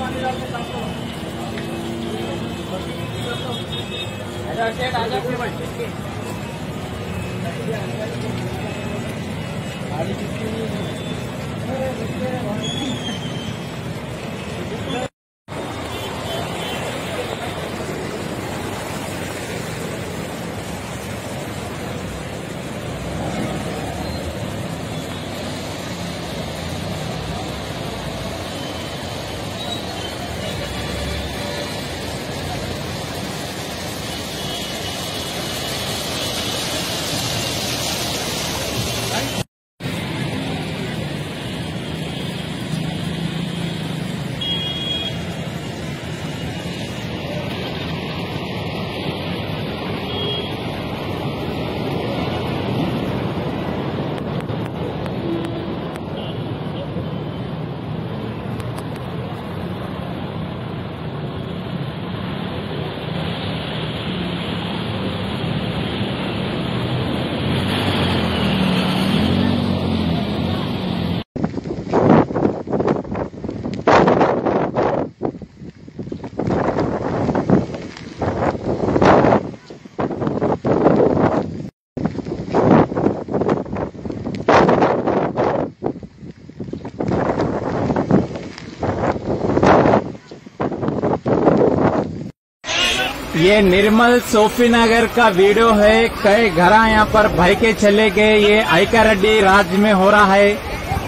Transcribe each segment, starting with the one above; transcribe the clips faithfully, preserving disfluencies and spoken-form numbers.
ये निर्मल सोफी नगर का वीडियो है। कई घर यहाँ पर भर के चले गए। ये आयका रेड्डी राज्य में हो रहा है।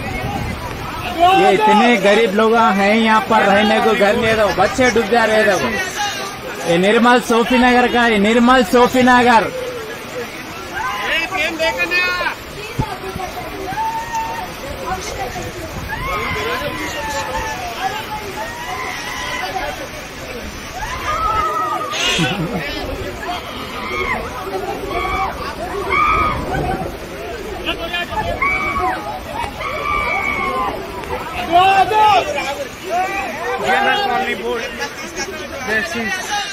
ये इतने गरीब लोग हैं यहाँ पर रहने को घर नहीं, दो बच्चे डूब जा रहे थे। ये निर्मल सोफी नगर का है, Nirmal Sofi Nagar. General Colony Board. This is